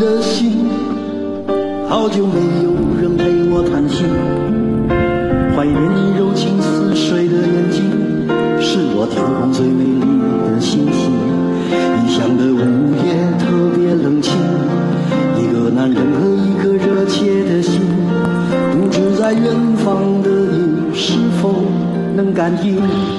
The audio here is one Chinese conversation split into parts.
的心，好久没有人陪我谈心，怀念你柔情似水的眼睛，是我天空最美丽的星星。异乡的午夜特别冷清，一个男人和一颗热切的心，不知在远方的你是否能感应。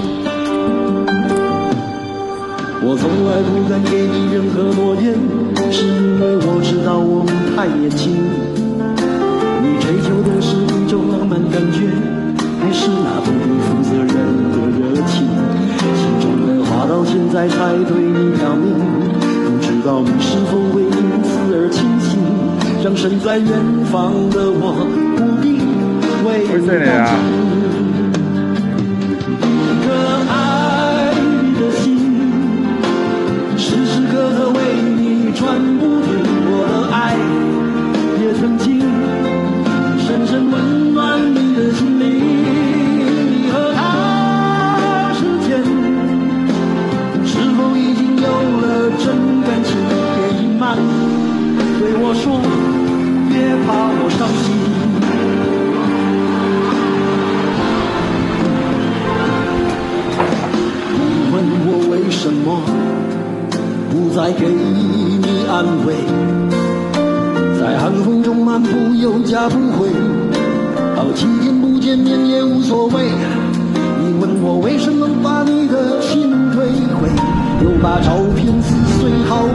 我从来不敢给你任何诺言，是因为我知道我们太年轻。你追求的是一种浪漫感觉，还是那种不负责任的热情？心中的话到现在才对你表明，不知道你是否会因此而清醒，让身在远方的我不必为你担心。传不停我的爱，也曾经深深温暖你的心灵。你和他之间是否已经有了真感情？别隐瞒，对我说，别怕我伤心。你问我为什么不再给你安慰，在寒风中漫步有家不回，好几天不见面也无所谓。你问我为什么把你的心退回，又把照片撕碎，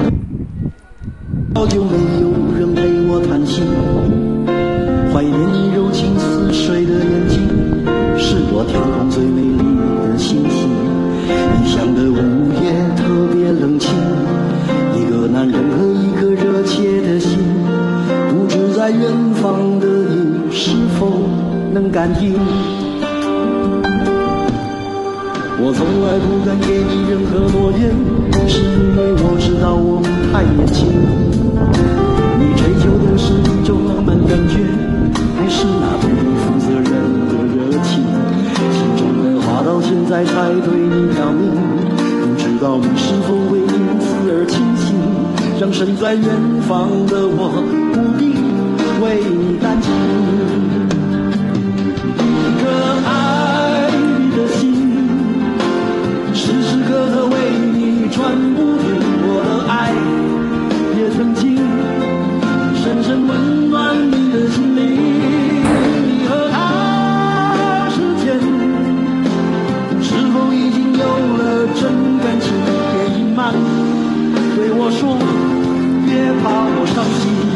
好久没有人陪我谈心，怀念你柔情似水的眼睛，是我天空最美丽的星星。异乡的午夜特别冷清，一个男人和一颗热切的心，不知在远方的你是否能感应。我从来不敢给你任何诺言，是因为我知道我们太年轻。你追求的是一种浪漫感觉，还是那种不负责任的热情？心中的话到现在才对你表明，不知道你是否会因此而清醒，让身在远方的我不必为你担心。一个爱你的心，时时刻刻为你传不停我的爱，也曾经深深温暖你的心灵。你和他之间是否已经有了真感情？别隐瞒，对我说，别怕我伤心。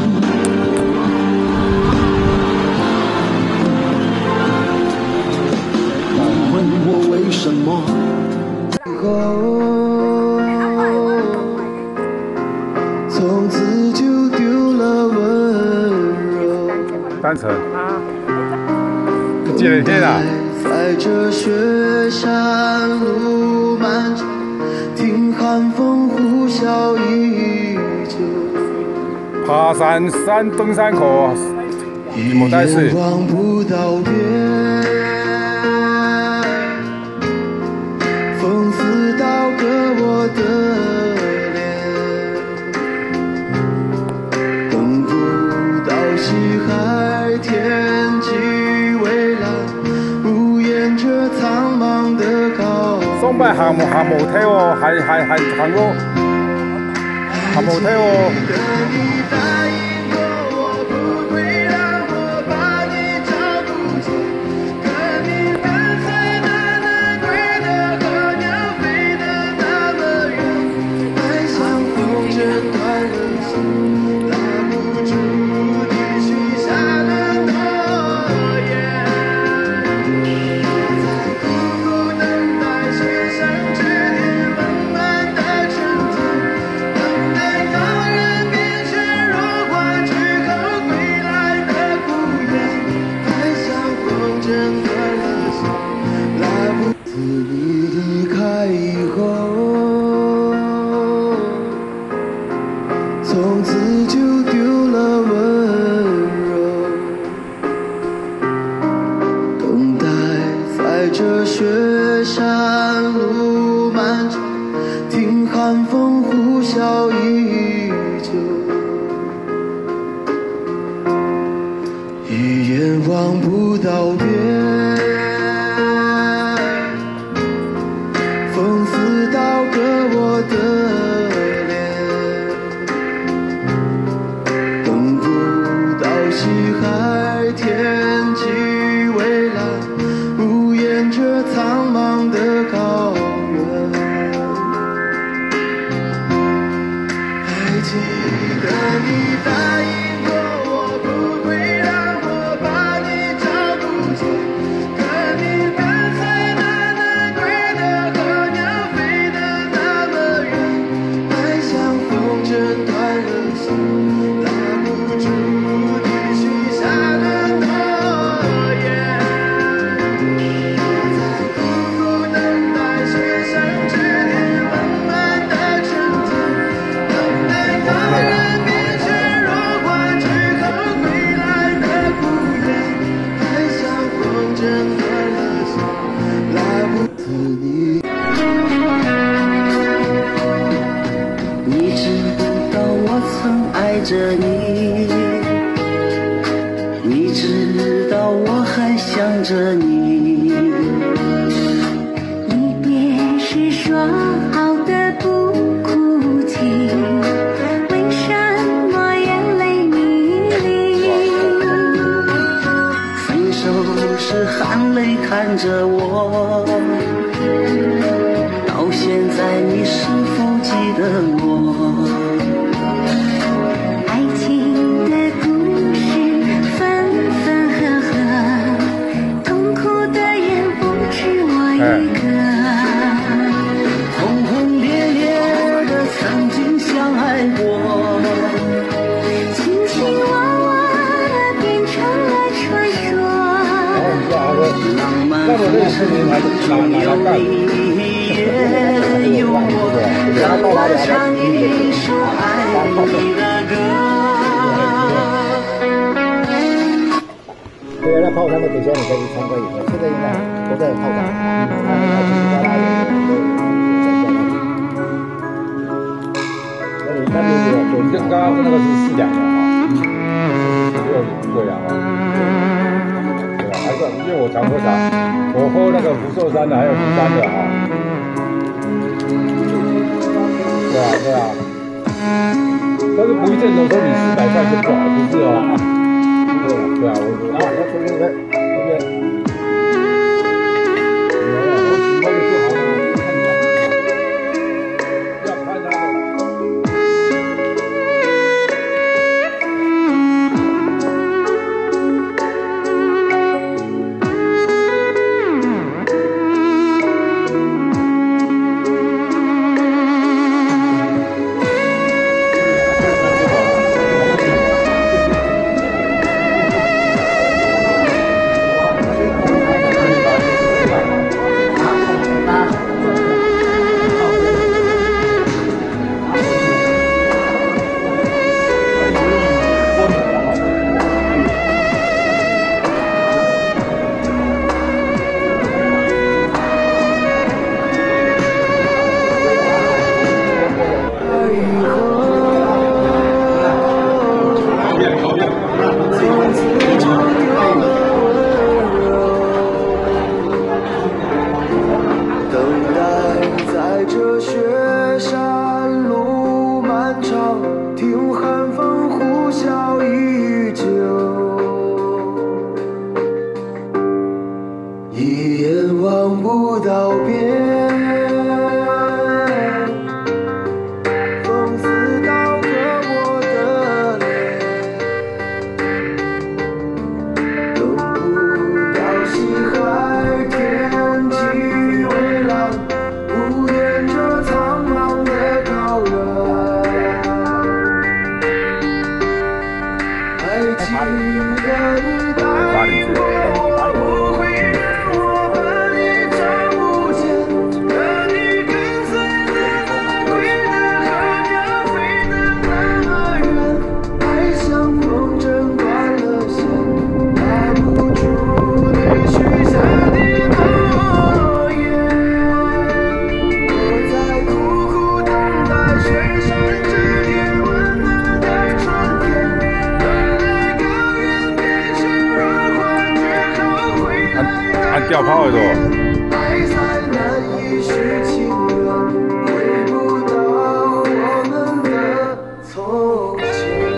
你问我为什么从此就丢了温柔。 单程几天啊？ 在这雪山路漫长，听寒风呼啸依旧。 爬山登山口，你没带水。 望不到边，风似刀割我的脸，等不到西海天际蔚蓝，无言这苍茫的高原。 上班行冇睇喎，係行路，行冇睇喎。 从此就丢了温柔，等待在这雪山路漫长，听寒风呼啸依旧。 道别，风似刀割我的脸，等不到西海天际蔚蓝，无言着苍茫的高原。还记得你答应过我，不会让我把你找不见。可你跟随的那归的候鸟飞得那么远，爱像风筝断了线，拉不住你许下的诺言。在苦苦等待雪山之巅温暖的春天，等待高原变成融化之后归来的孤雁，爱像风筝断了线，拉不住你。你知道我曾爱着你，你知道我还想着你。 离别时说好的不哭泣，为什么眼泪迷离？ 分手时含泪看着我，到现在你是否记得我？ 爱情的故事分分合合，痛苦的人不止我一个。 轰轰烈烈的曾经相爱过， 卿卿我我的变成了传说， 浪漫红尘中有你也有我，让我唱一首爱你的歌。 这边的泡汤的等下你可以参观一下，现在应该都在泡汤。那边有， 就跟刚刚那个是4两的哈，6两哈，对吧？还是因为我常喝茶，我喝那个福寿山的还有福山的哈。对啊，对啊。但是不一定能说你400块就不好，不是哦。对啊，我啊，那这边这边。 雪山之巅温暖的高原，变成融化之掉炮的多。 爱再难以续情缘，回不到我们的从前。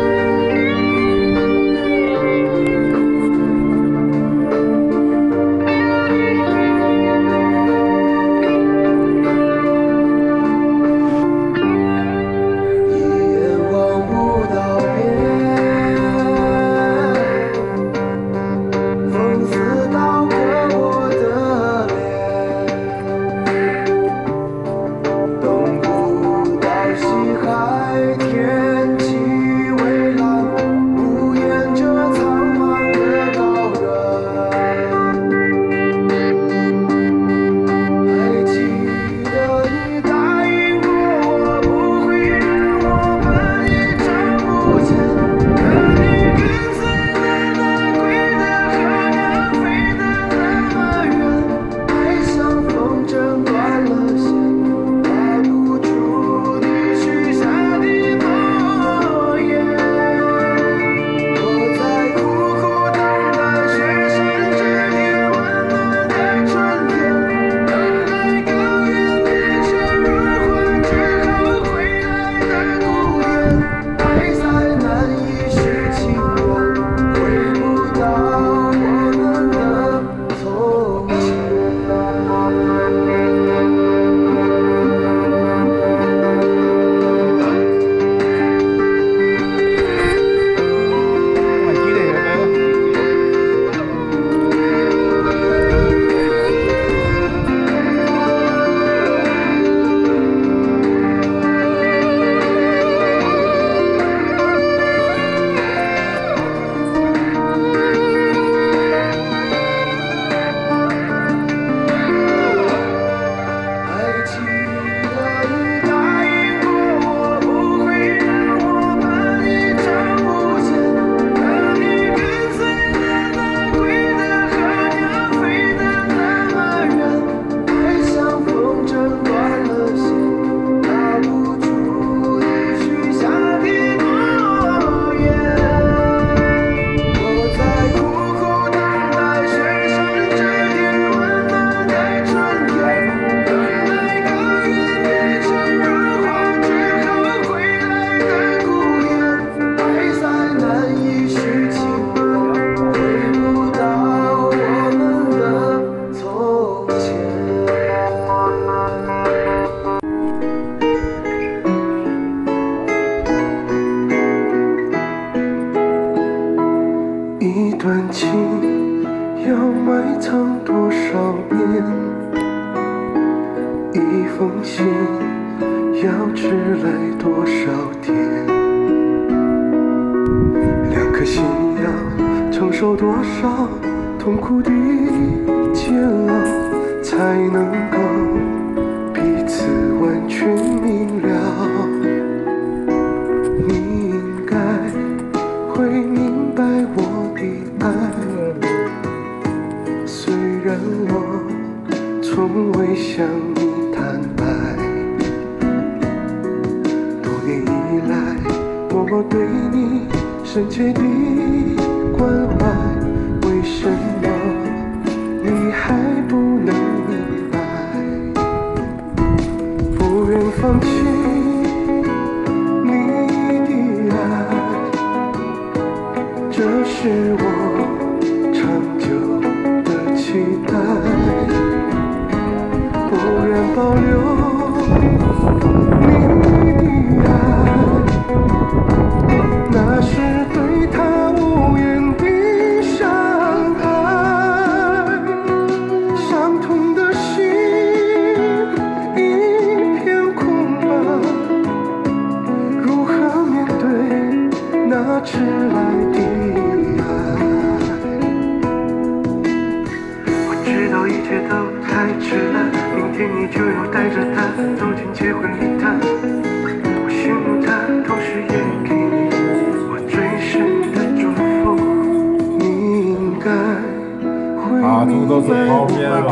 一眼望不到边，风似刀割我的脸，东不到西海，天际蔚蓝，无言着苍茫的高原。还记得你答应过我，不会让我把你找不见，可你跟随的那归的河鸟飞得那么远，爱像风筝断了线，拉不住你许下的诺言。我在苦苦等待雪山之巅温暖的春天，等待高原变成如花之后回来的孤雁，爱再难以续情缘，回不到我们的从前。还记得你答应过我，不会让我把你找不见，可你跟随的那归的河鸟飞得那么远，爱像风筝断了线，拉不住你许下的诺言。我在苦苦等待雪山之巅温暖的春天，等待高原变成如花之后回来的孤雁，爱再难以续情缘，回不到我们的从前。一段情要埋藏多少年？一封信要迟来多少天？两颗心要承受多少痛苦的煎熬，才能够彼此完全明了？你应该会明白我的爱，虽然我从未向你坦白。多年以来，默默对你深切的关怀，为什么你还不能明白？不愿放弃你的爱，这是我长久的期待。不愿保留你的爱，那是对他无言的伤害。伤痛的心一片空白，如何面对那迟来的爱？我知道一切都太迟了，明天你就要带着他走进结婚礼堂。我羡慕他，同时也给你我最深的祝福。你应该会明白我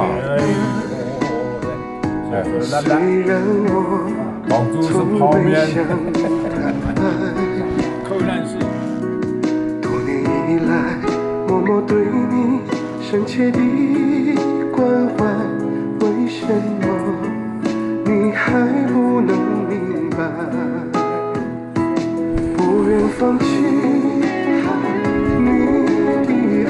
的虽然我从未向你坦白，多年以来默默对你深切的放弃你的爱，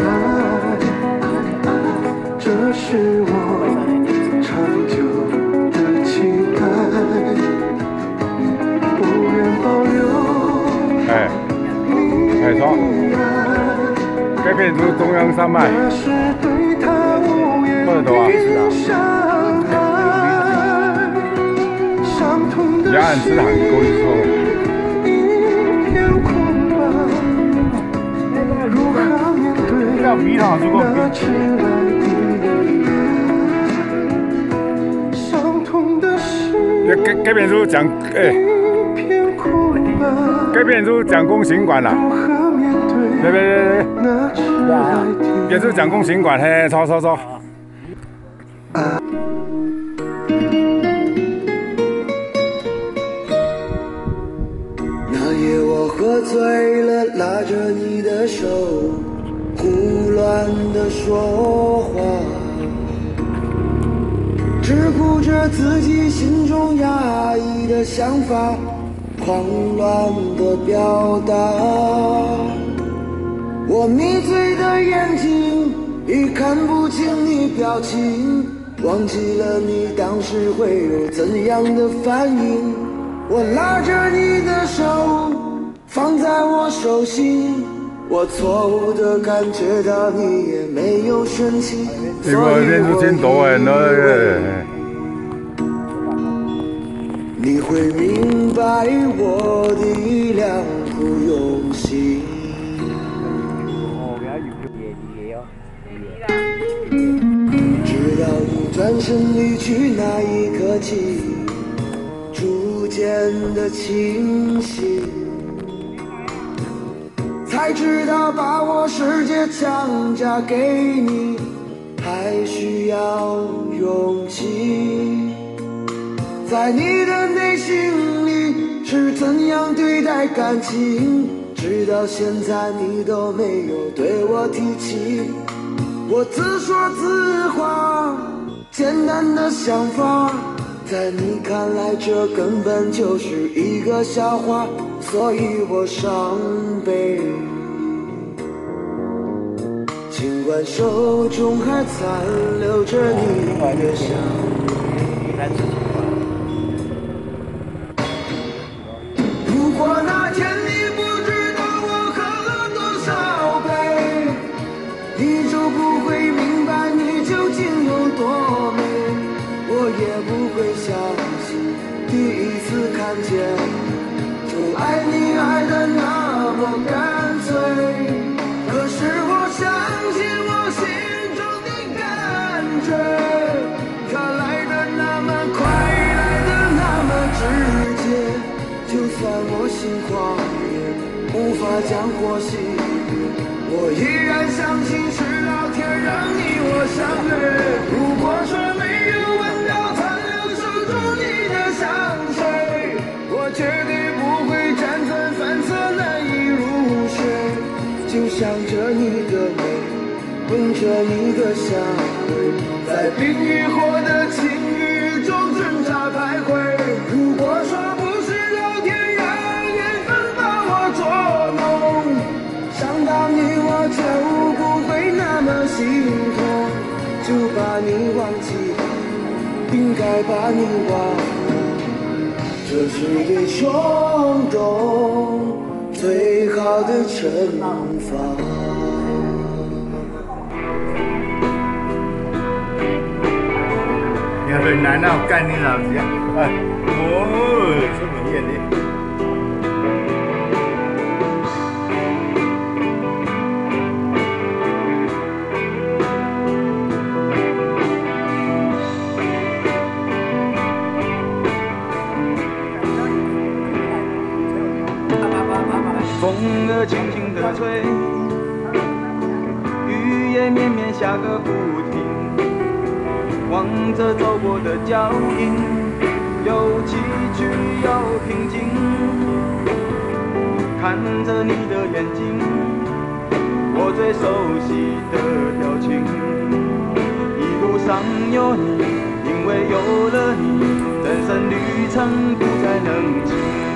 这是我长久的期待，不愿保留你的爱， 改变出中央山脉， 这是对他无言的伤害，伤痛的雅安吃糖够一说。 米糖如果改变出蒋改变出蒋公行馆啦，对，变出蒋公行馆，嘿，走。 那夜我喝醉了，拉着你的手。 胡乱地说话，只顾着自己心中压抑的想法，狂乱地表达。我迷醉的眼睛已看不清你表情，忘记了你当时会有怎样的反应。我拉着你的手，放在我手心。 我错误地感觉到你也没有生气，所以我以为你会明白我的良苦用心。直到你转身离去那一刻起，逐渐的清晰。 才知道把我世界强加给你，还需要勇气。在你的内心里是怎样对待感情，直到现在你都没有对我提起。我自说自话，简单的想法，在你看来这根本就是一个笑话，所以我伤悲。 尽管手中还残留着你的香，如果那天你不知道我喝了多少杯，你就不会明白你究竟有多美，我也不会相信第一次看见就爱你爱的那么干脆，可是我相信。 它来的那么快，来的那么直接，就算我心狂野，无法将火熄灭，我依然相信是老天让你我相约。如果说没有闻到残留手中你的香水，我绝对不会辗转反侧难以入睡，就想着你的美，闻着你的香味。 在冰与火的情欲中挣扎徘徊。如果说不是老天让缘分把我捉弄，想到你我就不会那么心痛，就把你忘记，应该把你忘了，这是对冲动最好的惩罚。 很难啊，我干你老子呀！哎，哦，这么艳丽。 风儿轻轻地吹，雨也绵绵下个不停。 望着走过的脚印，有崎岖有平静，看着你的眼睛，我最熟悉的表情。一路上有你，因为有了你，人生旅程不再冷清。